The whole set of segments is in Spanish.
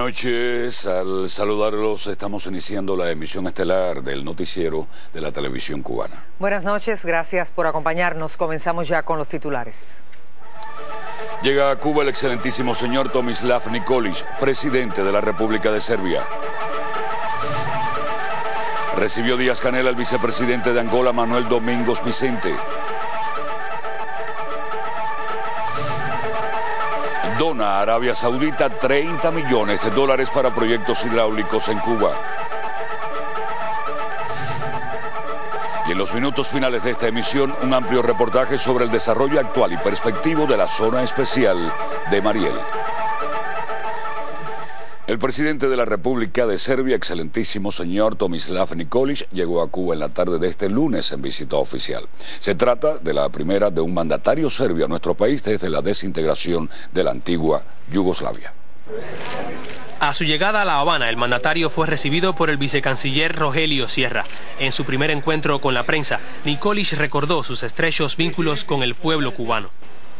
noches. Al saludarlos, estamos iniciando la emisión estelar del noticiero de la televisión cubana. Buenas noches, gracias por acompañarnos. Comenzamos ya con los titulares. Llega a Cuba el excelentísimo señor Tomislav Nikolić, presidente de la República de Serbia. Recibió Díaz-Canel al vicepresidente de Angola, Manuel Domingos Vicente. Dona a Arabia Saudita $30 millones para proyectos hidráulicos en Cuba. Y en los minutos finales de esta emisión, un amplio reportaje sobre el desarrollo actual y perspectivo de la zona especial de Mariel. El presidente de la República de Serbia, excelentísimo señor Tomislav Nikolić, llegó a Cuba en la tarde de este lunes en visita oficial. Se trata de la primera de un mandatario serbio a nuestro país desde la desintegración de la antigua Yugoslavia. A su llegada a La Habana, el mandatario fue recibido por el vicecanciller Rogelio Sierra. En su primer encuentro con la prensa, Nikolić recordó sus estrechos vínculos con el pueblo cubano.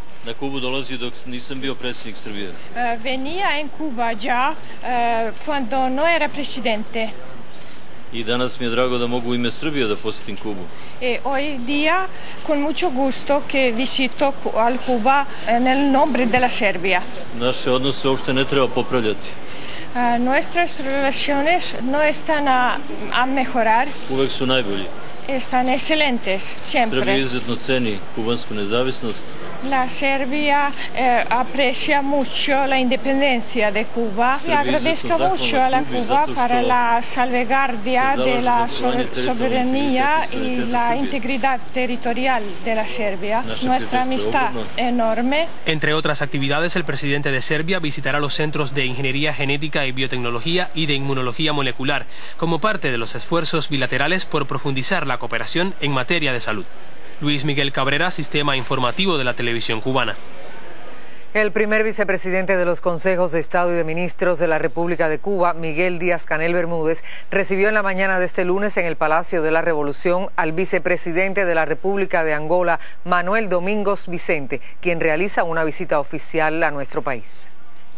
Venía en Cuba ya cuando no era presidente. Y danas mi je drago da mogu u ime Srbije da posjetim Kubu. Hoy día con mucho gusto que visito al Cuba en el nombre de la Serbia. Naše odnose uopšte ne treba popravljati. Nuestras relaciones no están a mejorar. Uvek su najbolji. Están excelentes, siempre. Srbija izuzetno ceni kubansku nezavisnost. La Serbia aprecia mucho la independencia de Cuba. Le agradezco mucho a la Cuba para la salvaguardia de la soberanía y la integridad territorial de la Serbia. Nuestra amistad enorme. Entre otras actividades, el presidente de Serbia visitará los centros de Ingeniería Genética y Biotecnología y de Inmunología Molecular, como parte de los esfuerzos bilaterales por profundizar la cooperación en materia de salud. Luis Miguel Cabrera, Sistema Informativo de la Televisión Cubana. El primer vicepresidente de los Consejos de Estado y de Ministros de la República de Cuba, Miguel Díaz-Canel Bermúdez, recibió en la mañana de este lunes en el Palacio de la Revolución al vicepresidente de la República de Angola, Manuel Domingos Vicente, quien realiza una visita oficial a nuestro país.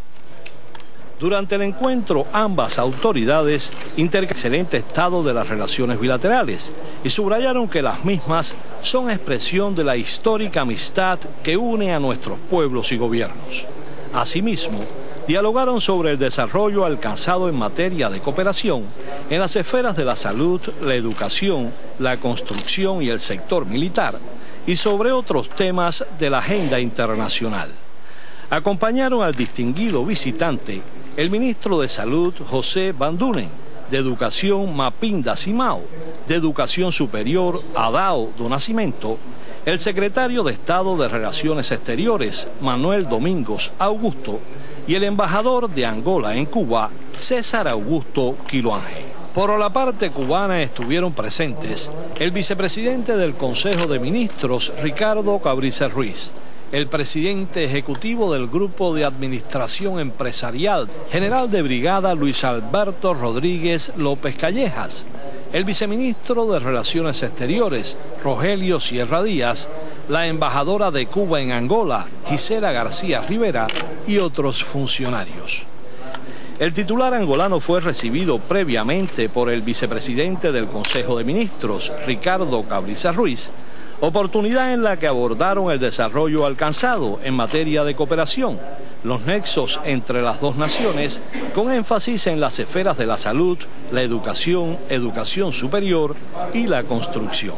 Durante el encuentro, ambas autoridades intercambiaron el excelente estado de las relaciones bilaterales y subrayaron que las mismas son expresión de la histórica amistad que une a nuestros pueblos y gobiernos. Asimismo, dialogaron sobre el desarrollo alcanzado en materia de cooperación en las esferas de la salud, la educación, la construcción y el sector militar, y sobre otros temas de la agenda internacional. Acompañaron al distinguido visitante el ministro de Salud, José Van Dunen, de Educación, Mapinda Simao, de Educación Superior, Adao do Nascimento, el secretario de Estado de Relaciones Exteriores, Manuel Domingos Augusto, y el embajador de Angola en Cuba, César Augusto Quiloángel. Por la parte cubana estuvieron presentes el vicepresidente del Consejo de Ministros, Ricardo Cabrice Ruiz, el presidente ejecutivo del Grupo de Administración Empresarial, general de brigada Luis Alberto Rodríguez López Callejas, el viceministro de Relaciones Exteriores, Rogelio Sierra Díaz, la embajadora de Cuba en Angola, Gisela García Rivera, y otros funcionarios. El titular angolano fue recibido previamente por el vicepresidente del Consejo de Ministros, Ricardo Cabrice Ruiz, oportunidad en la que abordaron el desarrollo alcanzado en materia de cooperación, los nexos entre las dos naciones, con énfasis en las esferas de la salud, la educación, educación superior y la construcción.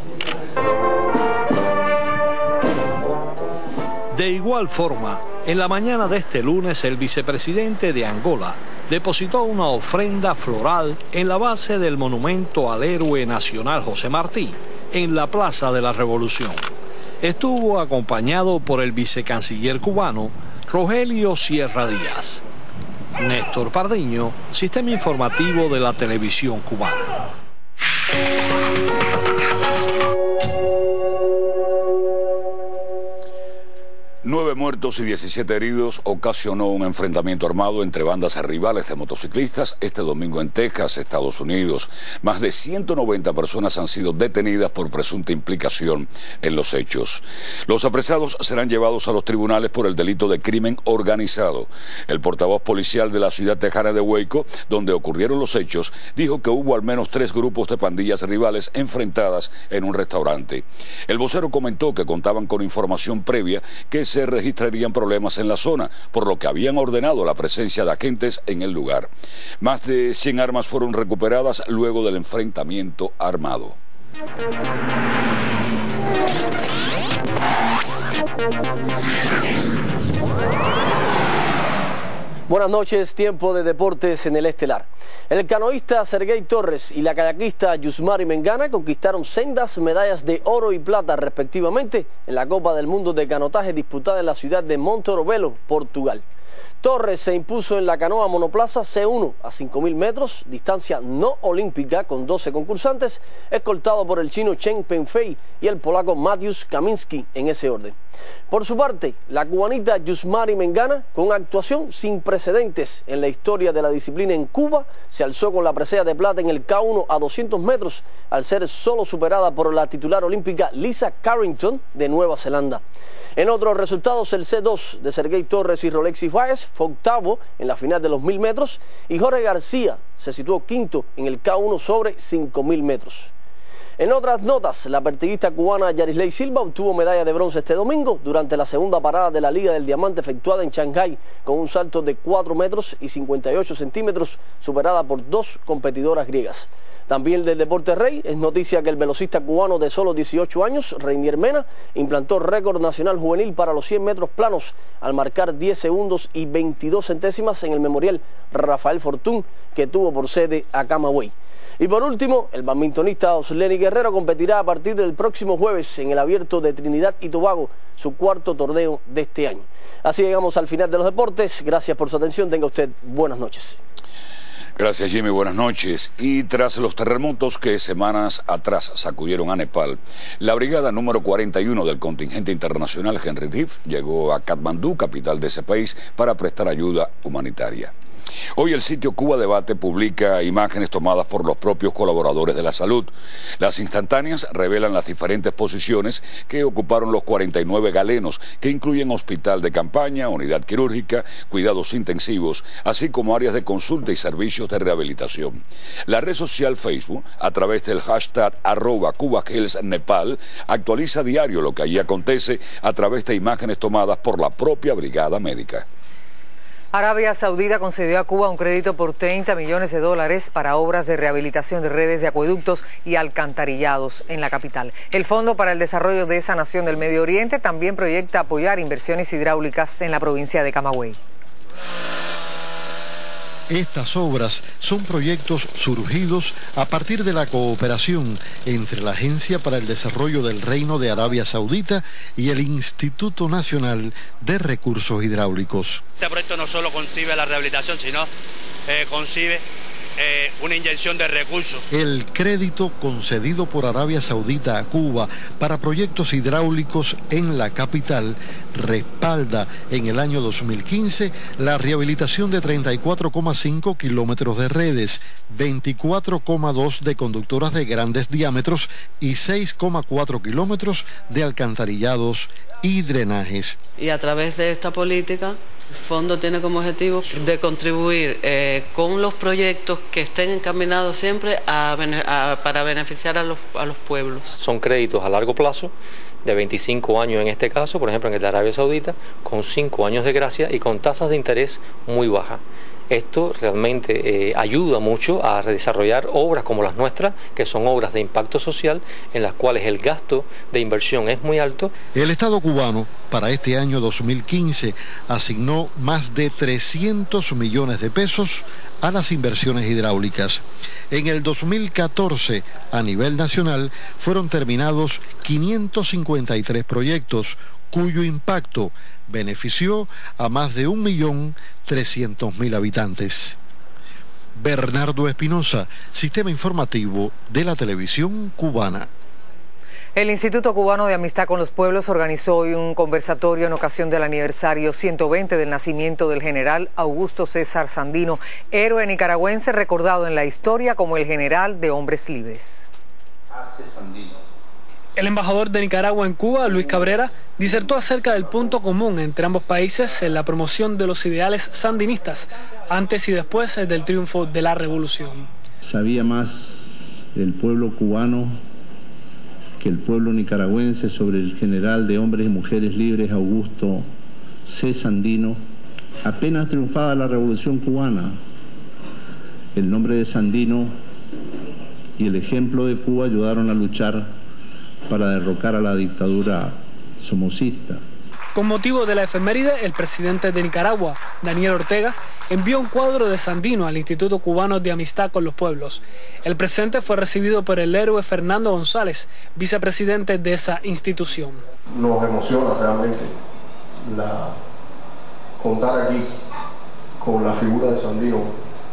De igual forma, en la mañana de este lunes, el vicepresidente de Angola depositó una ofrenda floral en la base del monumento al héroe nacional José Martí, en la Plaza de la Revolución. Estuvo acompañado por el vicecanciller cubano Rogelio Sierra Díaz. Néstor Pardiño, Sistema Informativo de la Televisión Cubana. 9 muertos y 17 heridos ocasionó un enfrentamiento armado entre bandas rivales de motociclistas este domingo en Texas, Estados Unidos. Más de 190 personas han sido detenidas por presunta implicación en los hechos. Los apresados serán llevados a los tribunales por el delito de crimen organizado. El portavoz policial de la ciudad tejana de Waco, donde ocurrieron los hechos, dijo que hubo al menos 3 grupos de pandillas rivales enfrentadas en un restaurante. El vocero comentó que contaban con información previa que se registrarían problemas en la zona, por lo que habían ordenado la presencia de agentes en el lugar. Más de 100 armas fueron recuperadas luego del enfrentamiento armado. Buenas noches, tiempo de deportes en el estelar. El canoísta Sergey Torres y la kayakista Yusmari Mengana conquistaron sendas medallas de oro y plata respectivamente en la Copa del Mundo de Canotaje disputada en la ciudad de Montoro, Portugal. Torres se impuso en la canoa monoplaza C1 a 5.000 metros, distancia no olímpica con 12 concursantes, escoltado por el chino Chen Pengfei y el polaco Mateusz Kaminski en ese orden. Por su parte, la cubanita Yusmari Mengana, con actuación sin precedentes en la historia de la disciplina en Cuba, se alzó con la presea de plata en el K1 a 200 metros, al ser solo superada por la titular olímpica Lisa Carrington de Nueva Zelanda. En otros resultados, el C2 de Sergey Torres y Rolexis Báez fue octavo en la final de los 1000 metros y Jorge García se situó quinto en el K1 sobre 5000 metros. En otras notas, la pertiguista cubana Yarisley Silva obtuvo medalla de bronce este domingo durante la segunda parada de la Liga del Diamante efectuada en Shanghái con un salto de 4 metros y 58 centímetros, superada por 2 competidoras griegas. También del deporte rey es noticia que el velocista cubano de solo 18 años, Reinier Mena, implantó récord nacional juvenil para los 100 metros planos al marcar 10 segundos y 22 centésimas en el memorial Rafael Fortún, que tuvo por sede a Camagüey. Y por último, el badmintonista Osleni Guerrero competirá a partir del próximo jueves en el Abierto de Trinidad y Tobago, su cuarto torneo de este año. Así llegamos al final de los deportes. Gracias por su atención. Tenga usted buenas noches. Gracias, Jimmy. Buenas noches. Y tras los terremotos que semanas atrás sacudieron a Nepal, la brigada número 41 del contingente internacional Henry Reeve llegó a Katmandú, capital de ese país, para prestar ayuda humanitaria. Hoy el sitio Cuba Debate publica imágenes tomadas por los propios colaboradores de la salud. Las instantáneas revelan las diferentes posiciones que ocuparon los 49 galenos, que incluyen hospital de campaña, unidad quirúrgica, cuidados intensivos, así como áreas de consulta y servicios de rehabilitación. La red social Facebook, a través del hashtag @CubaHealthNepal, actualiza a diario lo que allí acontece a través de imágenes tomadas por la propia brigada médica. Arabia Saudita concedió a Cuba un crédito por $30 millones para obras de rehabilitación de redes de acueductos y alcantarillados en la capital. El Fondo para el Desarrollo de esa nación del Medio Oriente también proyecta apoyar inversiones hidráulicas en la provincia de Camagüey. Estas obras son proyectos surgidos a partir de la cooperación entre la Agencia para el Desarrollo del Reino de Arabia Saudita y el Instituto Nacional de Recursos Hidráulicos. Este proyecto no solo concibe la rehabilitación, sino concibe una inyección de recursos. El crédito concedido por Arabia Saudita a Cuba para proyectos hidráulicos en la capital respalda en el año 2015 la rehabilitación de 34,5 kilómetros de redes, 24,2 de conductoras de grandes diámetros y 6,4 kilómetros de alcantarillados y drenajes. Y a través de esta política, el fondo tiene como objetivo de contribuir con los proyectos que estén encaminados siempre para beneficiar a los pueblos. Son créditos a largo plazo, de 25 años en este caso, por ejemplo en el de Arabia Saudita, con 5 años de gracia y con tasas de interés muy bajas. Esto realmente ayuda mucho a desarrollar obras como las nuestras, que son obras de impacto social, en las cuales el gasto de inversión es muy alto. El Estado cubano para este año 2015 asignó más de 300 millones de pesos a las inversiones hidráulicas. En el 2014, a nivel nacional, fueron terminados 553 proyectos, cuyo impacto benefició a más de 1.300.000 habitantes. Bernardo Espinosa, Sistema Informativo de la Televisión Cubana. El Instituto Cubano de Amistad con los Pueblos organizó hoy un conversatorio en ocasión del aniversario 120 del nacimiento del general Augusto César Sandino, héroe nicaragüense recordado en la historia como el general de hombres libres. El embajador de Nicaragua en Cuba, Luis Cabrera, disertó acerca del punto común entre ambos países en la promoción de los ideales sandinistas, antes y después del triunfo de la revolución. Sabía más el pueblo cubano que el pueblo nicaragüense sobre el general de hombres y mujeres libres Augusto C. Sandino. Apenas triunfada la revolución cubana, el nombre de Sandino y el ejemplo de Cuba ayudaron a luchar para derrocar a la dictadura somocista. Con motivo de la efeméride, el presidente de Nicaragua, Daniel Ortega, envió un cuadro de Sandino al Instituto Cubano de Amistad con los Pueblos. El presente fue recibido por el héroe Fernando González, vicepresidente de esa institución. Nos emociona realmente contar aquí con la figura de Sandino,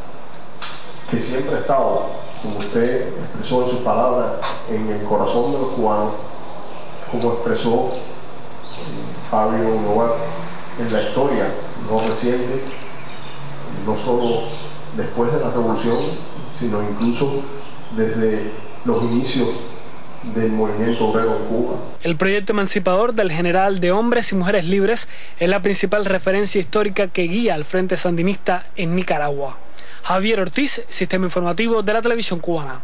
que siempre ha estado, como usted expresó en sus palabras, en el corazón de los cubanos, como expresó Fabio Novoa en la historia no reciente, no solo después de la revolución, sino incluso desde los inicios del movimiento obrero en Cuba. El proyecto emancipador del general de hombres y mujeres libres es la principal referencia histórica que guía al Frente Sandinista en Nicaragua. Javier Ortiz, Sistema Informativo de la Televisión Cubana.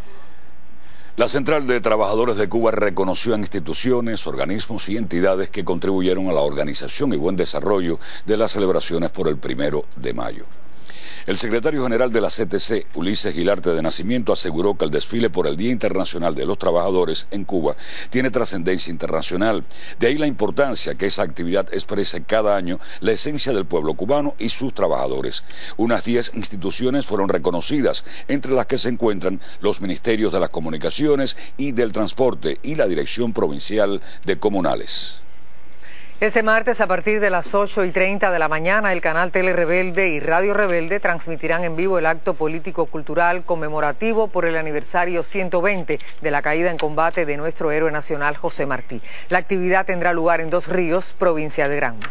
La Central de Trabajadores de Cuba reconoció a instituciones, organismos y entidades que contribuyeron a la organización y buen desarrollo de las celebraciones por el 1 de mayo. El secretario general de la CTC, Ulises Gilarte de Nacimiento, aseguró que el desfile por el Día Internacional de los Trabajadores en Cuba tiene trascendencia internacional. De ahí la importancia que esa actividad exprese cada año la esencia del pueblo cubano y sus trabajadores. Unas 10 instituciones fueron reconocidas, entre las que se encuentran los Ministerios de las Comunicaciones y del Transporte y la Dirección Provincial de Comunales. Este martes, a partir de las 8:30 de la mañana, el canal Tele Rebelde y Radio Rebelde transmitirán en vivo el acto político-cultural conmemorativo por el aniversario 120 de la caída en combate de nuestro héroe nacional José Martí. La actividad tendrá lugar en Dos Ríos, provincia de Granma.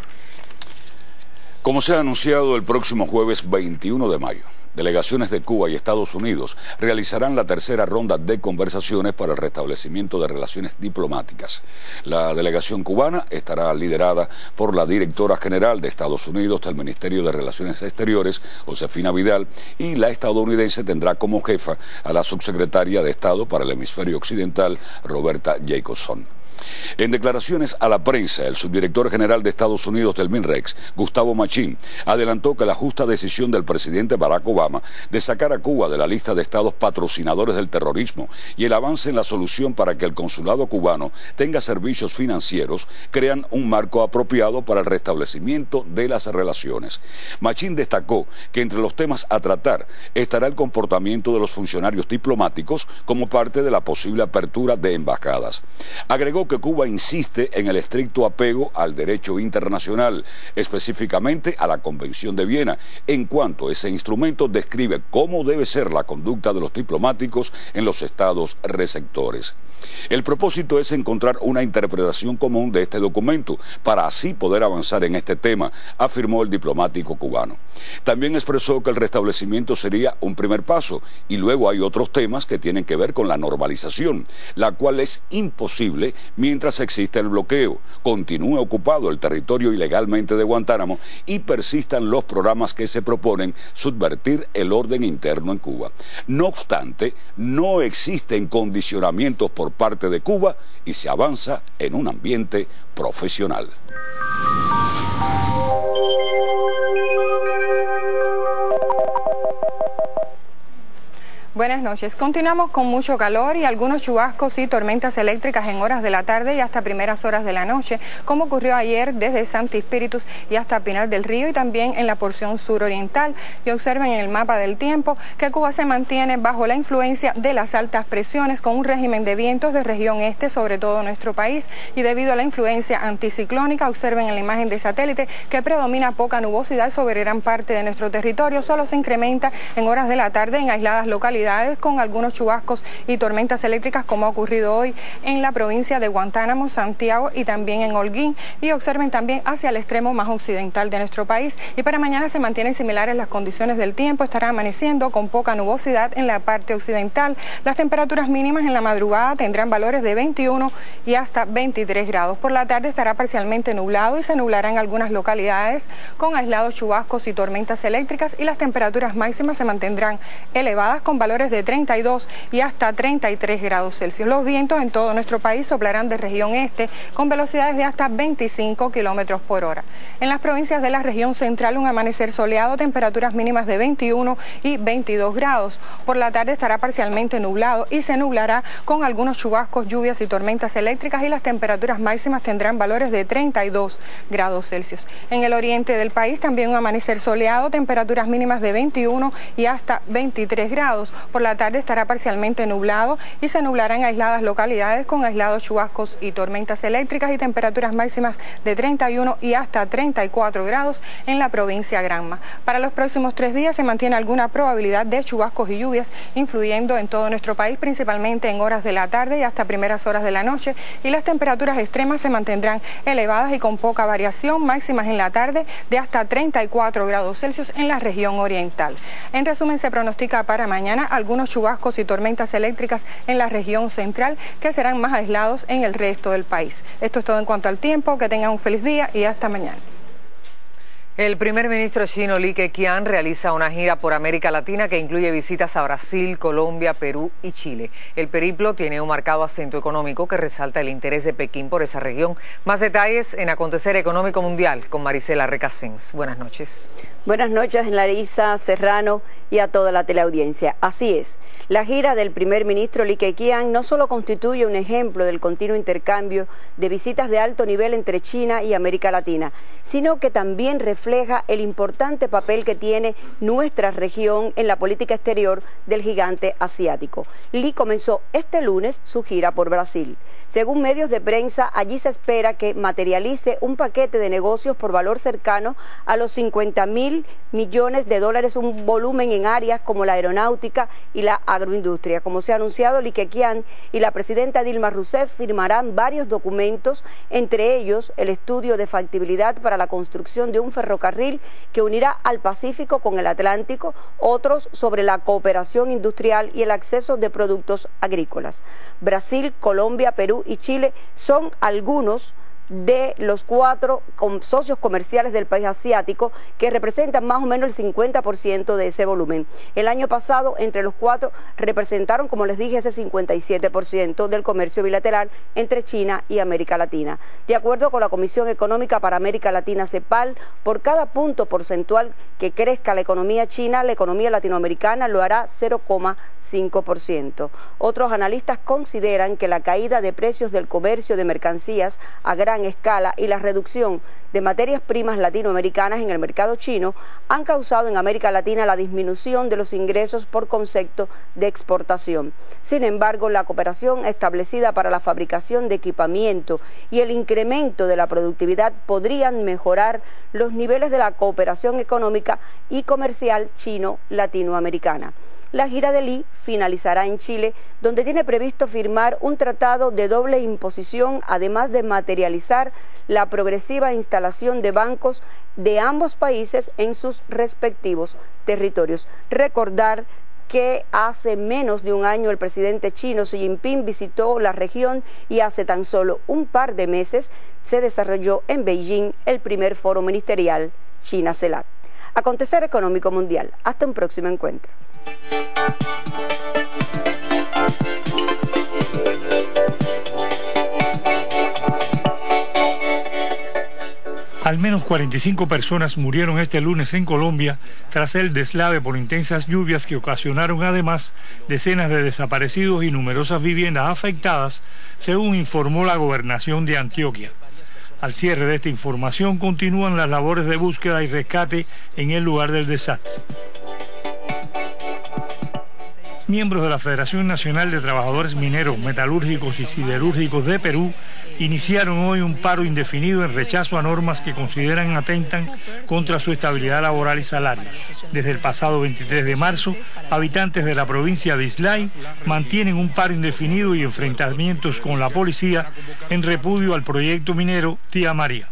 Como se ha anunciado, el próximo jueves 21 de mayo, delegaciones de Cuba y Estados Unidos realizarán la tercera ronda de conversaciones para el restablecimiento de relaciones diplomáticas. La delegación cubana estará liderada por la directora general de Estados Unidos del Ministerio de Relaciones Exteriores, Josefina Vidal, y la estadounidense tendrá como jefa a la subsecretaria de Estado para el Hemisferio Occidental, Roberta Jacobson. En declaraciones a la prensa, el subdirector general de Estados Unidos del MINREX, Gustavo Machín, adelantó que la justa decisión del presidente Barack Obama de sacar a Cuba de la lista de estados patrocinadores del terrorismo y el avance en la solución para que el consulado cubano tenga servicios financieros crean un marco apropiado para el restablecimiento de las relaciones. Machín destacó que entre los temas a tratar estará el comportamiento de los funcionarios diplomáticos como parte de la posible apertura de embajadas. Agregó que Cuba insiste en el estricto apego al derecho internacional, específicamente a la Convención de Viena, en cuanto ese instrumento describe cómo debe ser la conducta de los diplomáticos en los estados receptores. El propósito es encontrar una interpretación común de este documento para así poder avanzar en este tema, afirmó el diplomático cubano. También expresó que el restablecimiento sería un primer paso y luego hay otros temas que tienen que ver con la normalización, la cual es imposible mientras existe el bloqueo, continúe ocupado el territorio ilegalmente de Guantánamo y persistan los programas que se proponen subvertir el orden interno en Cuba. No obstante, no existen condicionamientos por parte de Cuba y se avanza en un ambiente profesional. Buenas noches. Continuamos con mucho calor y algunos chubascos y tormentas eléctricas en horas de la tarde y hasta primeras horas de la noche, como ocurrió ayer desde Santi Espíritus y hasta Pinar del Río y también en la porción suroriental. Y observen en el mapa del tiempo que Cuba se mantiene bajo la influencia de las altas presiones con un régimen de vientos de región este, sobre todo nuestro país, y debido a la influencia anticiclónica, observen en la imagen de satélite que predomina poca nubosidad sobre gran parte de nuestro territorio, solo se incrementa en horas de la tarde en aisladas localidades localidades con algunos chubascos y tormentas eléctricas, como ha ocurrido hoy en la provincia de Guantánamo, Santiago y también en Holguín. Y observen también hacia el extremo más occidental de nuestro país. Y para mañana se mantienen similares las condiciones del tiempo. Estará amaneciendo con poca nubosidad en la parte occidental. Las temperaturas mínimas en la madrugada tendrán valores de 21 y hasta 23 grados. Por la tarde estará parcialmente nublado y se nublará en algunas localidades con aislados chubascos y tormentas eléctricas, y las temperaturas máximas se mantendrán elevadas con valores de 32 y hasta 33 grados Celsius. Los vientos en todo nuestro país soplarán de región este con velocidades de hasta 25 kilómetros por hora. En las provincias de la región central, un amanecer soleado, temperaturas mínimas de 21 y 22 grados. Por la tarde estará parcialmente nublado y se nublará con algunos chubascos, lluvias y tormentas eléctricas, y las temperaturas máximas tendrán valores de 32 grados Celsius. En el oriente del país también un amanecer soleado, temperaturas mínimas de 21 y hasta 23 grados. Por la tarde estará parcialmente nublado y se nublará en aisladas localidades con aislados chubascos y tormentas eléctricas, y temperaturas máximas de 31 y hasta 34 grados en la provincia Granma. Para los próximos 3 días se mantiene alguna probabilidad de chubascos y lluvias influyendo en todo nuestro país, principalmente en horas de la tarde y hasta primeras horas de la noche, y las temperaturas extremas se mantendrán elevadas y con poca variación, máximas en la tarde de hasta 34 grados Celsius en la región oriental. En resumen, se pronostica para mañana algunos chubascos y tormentas eléctricas en la región central, que serán más aislados en el resto del país. Esto es todo en cuanto al tiempo. Que tengan un feliz día y hasta mañana. El primer ministro chino Li Keqiang realiza una gira por América Latina que incluye visitas a Brasil, Colombia, Perú y Chile. El periplo tiene un marcado acento económico que resalta el interés de Pekín por esa región. Más detalles en Acontecer Económico Mundial con Marisela Recasens. Buenas noches. Buenas noches, Larisa, Serrano y a toda la teleaudiencia. Así es, la gira del primer ministro Li Keqiang no solo constituye un ejemplo del continuo intercambio de visitas de alto nivel entre China y América Latina, sino que también refleja el importante papel que tiene nuestra región en la política exterior del gigante asiático. Li comenzó este lunes su gira por Brasil. Según medios de prensa, allí se espera que materialice un paquete de negocios por valor cercano a los 50.000 millones de dólares, un volumen en áreas como la aeronáutica y la agroindustria. Como se ha anunciado, Li Keqiang y la presidenta Dilma Rousseff firmarán varios documentos, entre ellos el estudio de factibilidad para la construcción de un ferrocarril que unirá al Pacífico con el Atlántico, otros sobre la cooperación industrial y el acceso de productos agrícolas. Brasil, Colombia, Perú y Chile son algunos de los 4 socios comerciales del país asiático, que representan más o menos el 50% de ese volumen. El año pasado, entre los 4 representaron, como les dije, ese 57% del comercio bilateral entre China y América Latina. De acuerdo con la Comisión Económica para América Latina, CEPAL, por cada punto porcentual que crezca la economía china, la economía latinoamericana lo hará 0,5%. Otros analistas consideran que la caída de precios del comercio de mercancías a gran escala y la reducción de materias primas latinoamericanas en el mercado chino han causado en América Latina la disminución de los ingresos por concepto de exportación. Sin embargo, la cooperación establecida para la fabricación de equipamiento y el incremento de la productividad podrían mejorar los niveles de la cooperación económica y comercial chino-latinoamericana. La gira de Li finalizará en Chile, donde tiene previsto firmar un tratado de doble imposición, además de materializar la progresiva instalación de bancos de ambos países en sus respectivos territorios. Recordar que hace menos de un año el presidente chino Xi Jinping visitó la región y hace tan solo un par de meses se desarrolló en Beijing el primer foro ministerial China-CELAC. Acontecer Económico Mundial. Hasta un próximo encuentro. Al menos 45 personas murieron este lunes en Colombia tras el deslave por intensas lluvias que ocasionaron además decenas de desaparecidos y numerosas viviendas afectadas, según informó la gobernación de Antioquia. Al cierre de esta información continúan las labores de búsqueda y rescate en el lugar del desastre. miembros de la Federación Nacional de Trabajadores Mineros, Metalúrgicos y Siderúrgicos de Perú iniciaron hoy un paro indefinido en rechazo a normas que consideran atentan contra su estabilidad laboral y salarios. Desde el pasado 23 de marzo, habitantes de la provincia de Islay mantienen un paro indefinido y enfrentamientos con la policía en repudio al proyecto minero Tía María.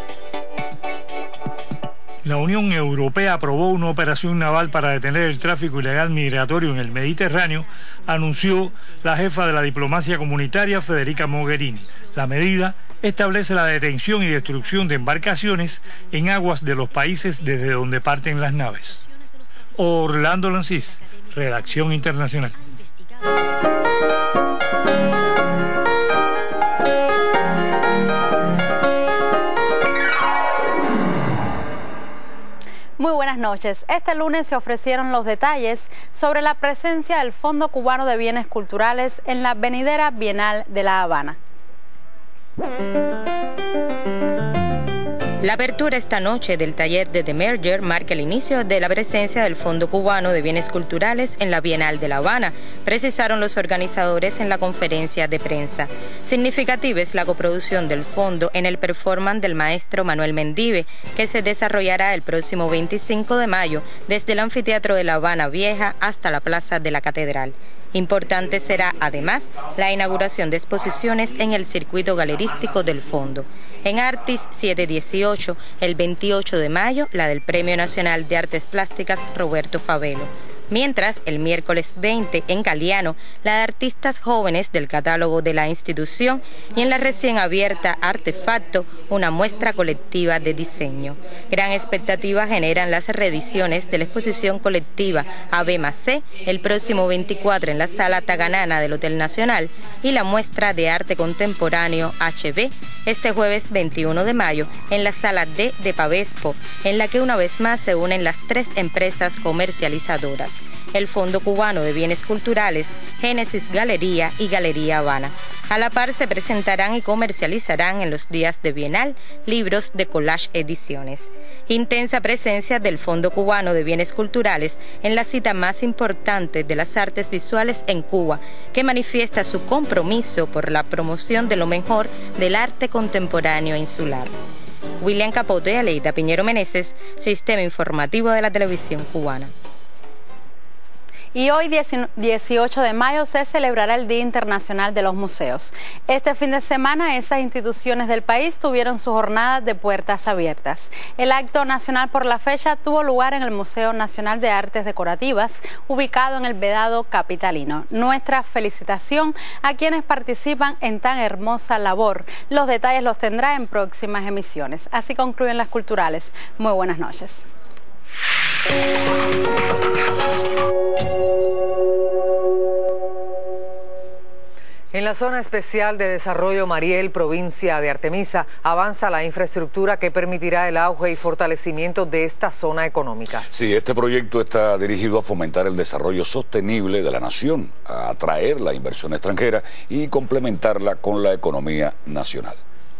La Unión Europea aprobó una operación naval para detener el tráfico ilegal migratorio en el Mediterráneo, anunció la jefa de la diplomacia comunitaria, Federica Mogherini. La medida establece la detención y destrucción de embarcaciones en aguas de los países desde donde parten las naves. Orlando Lancís, Redacción Internacional. Muy buenas noches. Este lunes se ofrecieron los detalles sobre la presencia del Fondo Cubano de Bienes Culturales en la venidera Bienal de La Habana. La apertura esta noche del taller de The Merger marca el inicio de la presencia del Fondo Cubano de Bienes Culturales en la Bienal de La Habana, precisaron los organizadores en la conferencia de prensa. Significativa es la coproducción del fondo en el performance del maestro Manuel Mendive, que se desarrollará el próximo 25 de mayo desde el Anfiteatro de La Habana Vieja hasta la Plaza de la Catedral. Importante será, además, la inauguración de exposiciones en el circuito galerístico del fondo. En Artis 718, el 28 de mayo, la del Premio Nacional de Artes Plásticas Roberto Favelo. Mientras, el miércoles 20, en Galeano, la de artistas jóvenes del catálogo de la institución y en la recién abierta Artefacto, una muestra colectiva de diseño. Gran expectativa generan las reediciones de la exposición colectiva AB+C el próximo 24 en la Sala Taganana del Hotel Nacional y la muestra de arte contemporáneo HB este jueves 21 de mayo en la Sala D de Pavespo, en la que una vez más se unen las tres empresas comercializadoras: el Fondo Cubano de Bienes Culturales, Génesis Galería y Galería Habana. A la par se presentarán y comercializarán en los días de Bienal libros de Collage Ediciones. Intensa presencia del Fondo Cubano de Bienes Culturales en la cita más importante de las artes visuales en Cuba, que manifiesta su compromiso por la promoción de lo mejor del arte contemporáneo insular. William Capote, Aleida Piñero Meneses, Sistema Informativo de la Televisión Cubana. Y hoy, 18 de mayo, se celebrará el Día Internacional de los Museos. Este fin de semana, esas instituciones del país tuvieron su jornada de puertas abiertas. El acto nacional por la fecha tuvo lugar en el Museo Nacional de Artes Decorativas, ubicado en el Vedado capitalino. Nuestra felicitación a quienes participan en tan hermosa labor. Los detalles los tendrá en próximas emisiones. Así concluyen las culturales. Muy buenas noches. En la zona especial de desarrollo Mariel, provincia de Artemisa, avanza la infraestructura que permitirá el auge y fortalecimiento de esta zona económica. Sí, este proyecto está dirigido a fomentar el desarrollo sostenible de la nación, a atraer la inversión extranjera y complementarla con la economía nacional.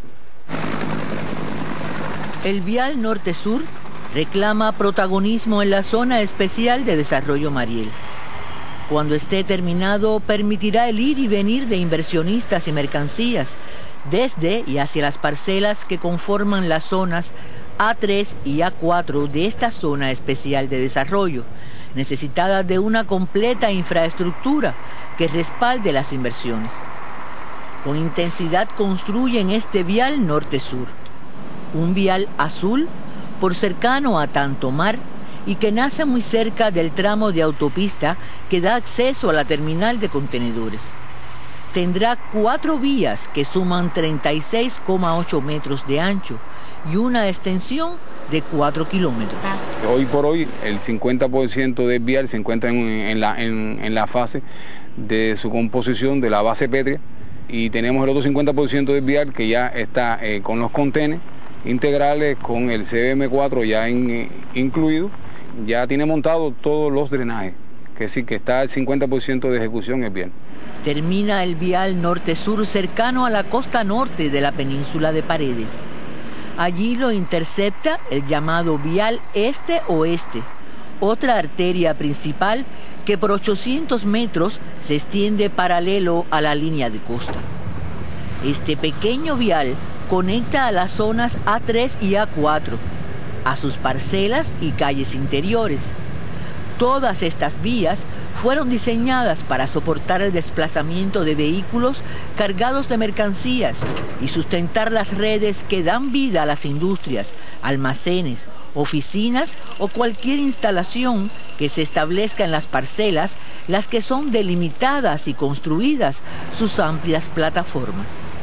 El vial norte-sur reclama protagonismo en la zona especial de desarrollo Mariel. Cuando esté terminado, permitirá el ir y venir de inversionistas y mercancías desde y hacia las parcelas que conforman las zonas A3 y A4 de esta zona especial de desarrollo, necesitada de una completa infraestructura que respalde las inversiones. Con intensidad construyen este vial norte-sur, un vial azul por cercano a tanto mar y que nace muy cerca del tramo de autopista que da acceso a la terminal de contenedores. Tendrá 4 vías que suman 36,8 metros de ancho y una extensión de 4 kilómetros. Hoy por hoy el 50% del vial se encuentra en la fase de su composición de la base pétrea y tenemos el otro 50% del vial que ya está con los contenes integrales, con el CBM4 ya incluido, ya tiene montado todos los drenajes, que sí que está el 50% de ejecución es bien. Termina el vial norte-sur cercano a la costa norte de la península de Paredes. Allí lo intercepta el llamado vial este-oeste, otra arteria principal que por 800 metros se extiende paralelo a la línea de costa. Este pequeño vial conecta a las zonas A3 y A4, a sus parcelas y calles interiores. Todas estas vías fueron diseñadas para soportar el desplazamiento de vehículos cargados de mercancías y sustentar las redes que dan vida a las industrias, almacenes, oficinas o cualquier instalación que se establezca en las parcelas, las que son delimitadas y construidas sus amplias plataformas.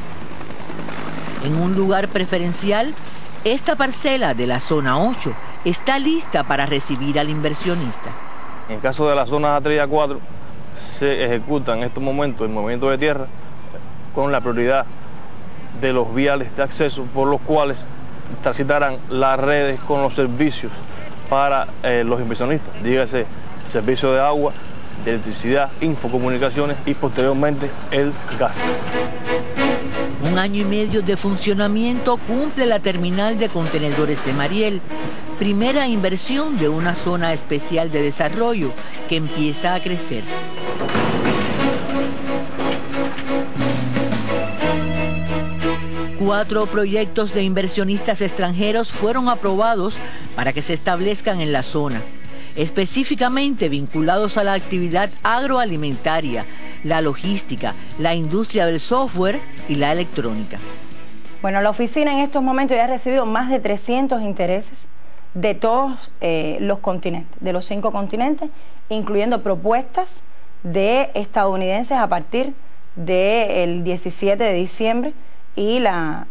En un lugar preferencial, esta parcela de la zona 8 está lista para recibir al inversionista. En el caso de las zonas A3 y A4, se ejecuta en estos momentos el movimiento de tierra con la prioridad de los viales de acceso por los cuales transitarán las redes con los servicios para los inversionistas, dígase servicio de agua, de electricidad, infocomunicaciones y posteriormente el gas. 1 año y medio de funcionamiento cumple la terminal de contenedores de Mariel, primera inversión de una zona especial de desarrollo que empieza a crecer. Cuatro proyectos de inversionistas extranjeros fueron aprobados para que se establezcan en la zona, específicamente vinculados a la actividad agroalimentaria, la logística, la industria del software y la electrónica. Bueno, la oficina en estos momentos ya ha recibido más de 300 intereses de todos los continentes, de los 5 continentes, incluyendo propuestas de estadounidenses a partir del 17 de diciembre y la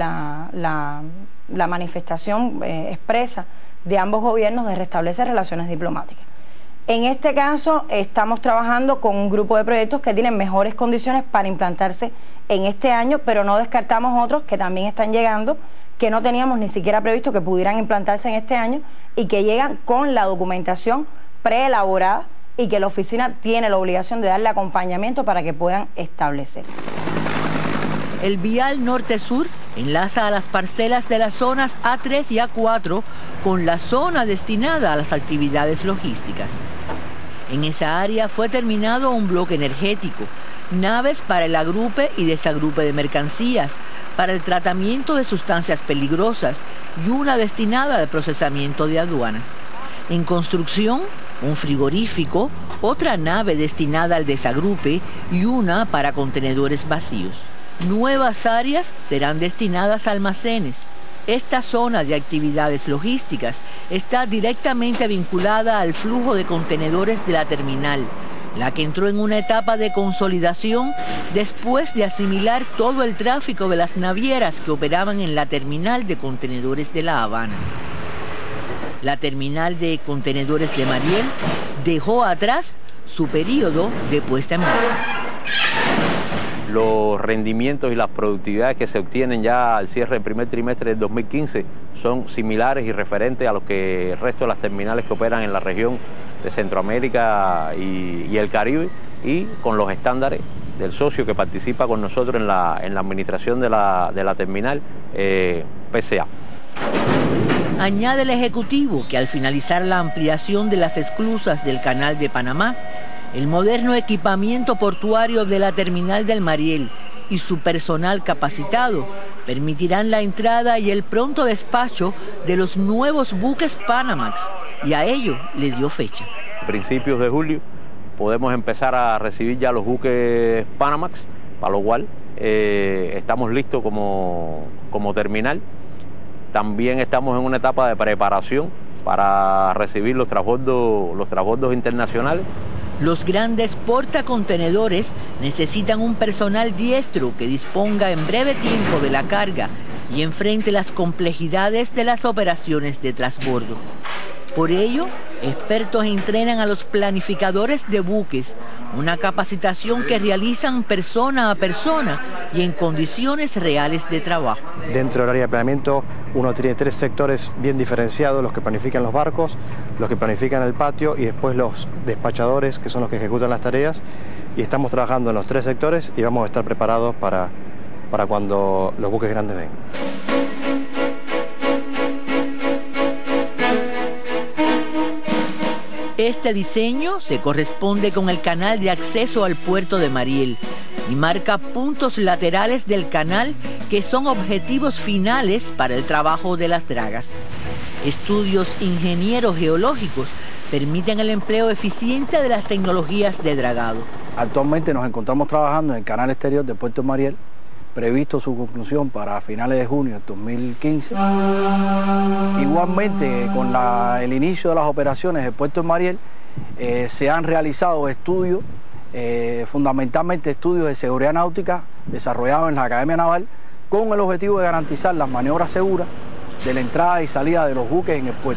manifestación expresa de ambos gobiernos de restablecer relaciones diplomáticas. En este caso estamos trabajando con un grupo de proyectos que tienen mejores condiciones para implantarse en este año, pero no descartamos otros que también están llegando, que no teníamos ni siquiera previsto que pudieran implantarse en este año y que llegan con la documentación preelaborada y que la oficina tiene la obligación de darle acompañamiento para que puedan establecerse. El vial norte-sur enlaza a las parcelas de las zonas A3 y A4 con la zona destinada a las actividades logísticas. En esa área fue terminado un bloque energético, naves para el agrupe y desagrupe de mercancías, para el tratamiento de sustancias peligrosas y una destinada al procesamiento de aduana. En construcción, un frigorífico, otra nave destinada al desagrupe y una para contenedores vacíos. Nuevas áreas serán destinadas a almacenes. Esta zona de actividades logísticas está directamente vinculada al flujo de contenedores de la terminal, la que entró en una etapa de consolidación después de asimilar todo el tráfico de las navieras que operaban en la terminal de contenedores de La Habana. La terminal de contenedores de Mariel dejó atrás su periodo de puesta en marcha. Los rendimientos y las productividades que se obtienen ya al cierre del primer trimestre del 2015 son similares y referentes a los que el resto de las terminales que operan en la región de Centroamérica y el Caribe, y con los estándares del socio que participa con nosotros en la administración de la terminal, PCA. Añade el Ejecutivo que al finalizar la ampliación de las esclusas del Canal de Panamá, el moderno equipamiento portuario de la terminal del Mariel y su personal capacitado permitirán la entrada y el pronto despacho de los nuevos buques Panamax, y a ello le dio fecha. A principios de julio podemos empezar a recibir ya los buques Panamax, para lo cual estamos listos como terminal. También estamos en una etapa de preparación para recibir los transbordos internacionales. Los grandes portacontenedores necesitan un personal diestro que disponga en breve tiempo de la carga y enfrente las complejidades de las operaciones de transbordo. Por ello, expertos entrenan a los planificadores de buques, una capacitación que realizan persona a persona y en condiciones reales de trabajo. Dentro del área de planeamiento uno tiene 3 sectores bien diferenciados: los que planifican los barcos, los que planifican el patio y después los despachadores, que son los que ejecutan las tareas. Y estamos trabajando en los 3 sectores y vamos a estar preparados para cuando los buques grandes vengan. Este diseño se corresponde con el canal de acceso al puerto de Mariel y marca puntos laterales del canal que son objetivos finales para el trabajo de las dragas. Estudios ingenieros geológicos permiten el empleo eficiente de las tecnologías de dragado. Actualmente nos encontramos trabajando en el canal exterior del puerto de Mariel, previsto su conclusión para finales de junio de 2015. Igualmente, con el inicio de las operaciones del puerto de Mariel, se han realizado estudios, fundamentalmente estudios de seguridad náutica desarrollados en la Academia Naval, con el objetivo de garantizar las maniobras seguras de la entrada y salida de los buques en el puerto.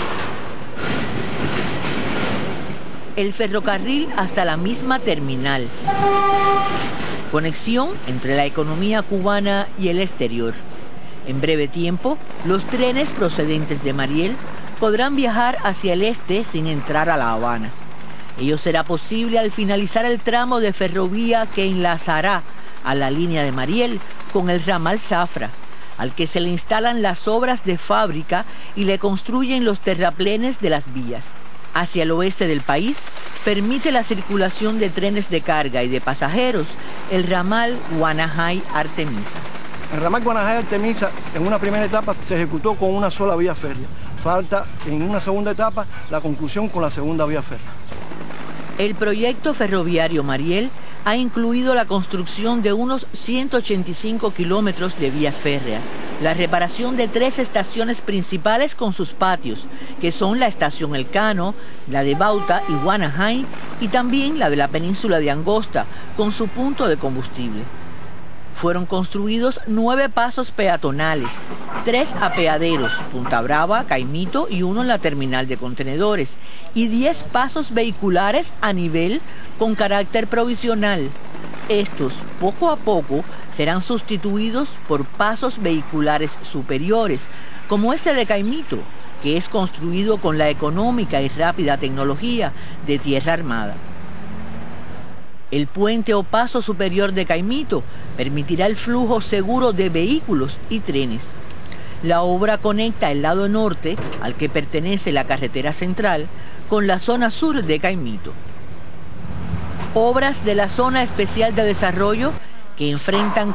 El ferrocarril hasta la misma terminal. Conexión entre la economía cubana y el exterior. En breve tiempo, los trenes procedentes de Mariel podrán viajar hacia el este sin entrar a La Habana. Ello será posible al finalizar el tramo de ferrovía que enlazará a la línea de Mariel con el ramal Zafra, al que se le instalan las obras de fábrica y le construyen los terraplenes de las vías. Hacia el oeste del país, permite la circulación de trenes de carga y de pasajeros, el ramal Guanajay-Artemisa. El ramal Guanajay-Artemisa, en una primera etapa, se ejecutó con una sola vía férrea. Falta, en una segunda etapa, la conclusión con la segunda vía férrea. El proyecto ferroviario Mariel ha incluido la construcción de unos 185 kilómetros de vías férreas, la reparación de 3 estaciones principales con sus patios, que son la estación Elcano, la de Bauta y Guanajay, y también la de la península de Angosta, con su punto de combustible. Fueron construidos 9 pasos peatonales, 3 apeaderos, Punta Brava, Caimito y 1 en la terminal de contenedores, y 10 pasos vehiculares a nivel con carácter provisional. Estos, poco a poco, serán sustituidos por pasos vehiculares superiores, como este de Caimito, que es construido con la económica y rápida tecnología de tierra armada. El puente o paso superior de Caimito permitirá el flujo seguro de vehículos y trenes. La obra conecta el lado norte, al que pertenece la carretera central, con la zona sur de Caimito. Obras de la Zona Especial de Desarrollo que enfrentan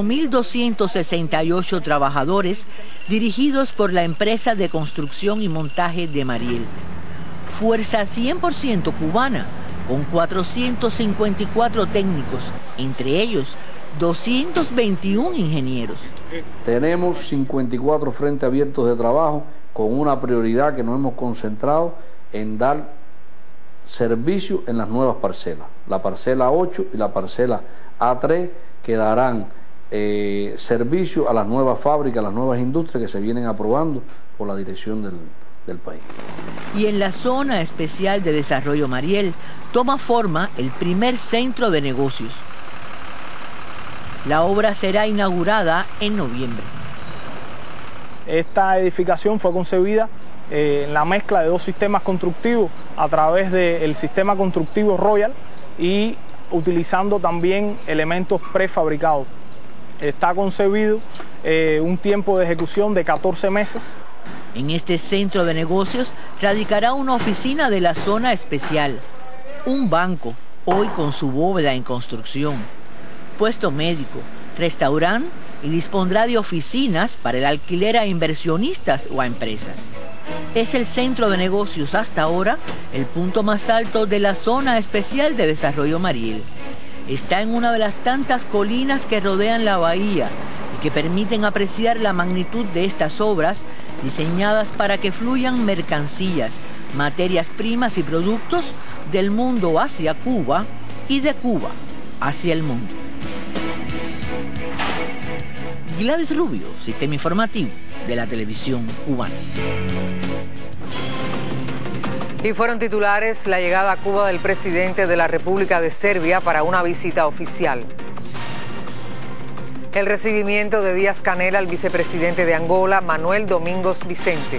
4.268 trabajadores dirigidos por la empresa de construcción y montaje de Mariel. Fuerza 100% cubana, con 454 técnicos, entre ellos 221 ingenieros. Tenemos 54 frentes abiertos de trabajo con una prioridad que nos hemos concentrado en dar servicio en las nuevas parcelas. La parcela 8 y la parcela A3 que darán servicio a las nuevas fábricas, a las nuevas industrias que se vienen aprobando por la dirección del país. Y en la Zona Especial de Desarrollo Mariel toma forma el primer centro de negocios. La obra será inaugurada en noviembre. Esta edificación fue concebida en la mezcla de 2 sistemas constructivos a través del sistema constructivo Royal y utilizando también elementos prefabricados. Está concebido un tiempo de ejecución de 14 meses. En este centro de negocios radicará una oficina de la zona especial, un banco, hoy con su bóveda en construcción, puesto médico, restaurante y dispondrá de oficinas para el alquiler a inversionistas o a empresas. Es el centro de negocios hasta ahora el punto más alto de la Zona Especial de Desarrollo Mariel. Está en una de las tantas colinas que rodean la bahía y que permiten apreciar la magnitud de estas obras diseñadas para que fluyan mercancías, materias primas y productos del mundo hacia Cuba y de Cuba hacia el mundo. Gladys Rubio, Sistema Informativo de la Televisión Cubana. Y fueron titulares la llegada a Cuba del presidente de la República de Serbia para una visita oficial. El recibimiento de Díaz-Canel al vicepresidente de Angola, Manuel Domingos Vicente.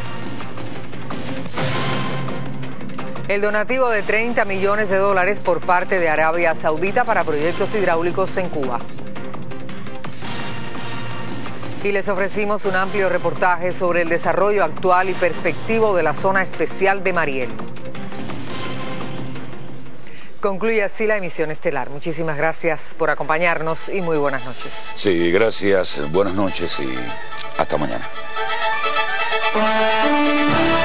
El donativo de $30 millones por parte de Arabia Saudita para proyectos hidráulicos en Cuba. Y les ofrecimos un amplio reportaje sobre el desarrollo actual y perspectivo de la Zona Especial de Mariel. Concluye así la emisión estelar. Muchísimas gracias por acompañarnos y muy buenas noches. Sí, gracias, buenas noches y hasta mañana.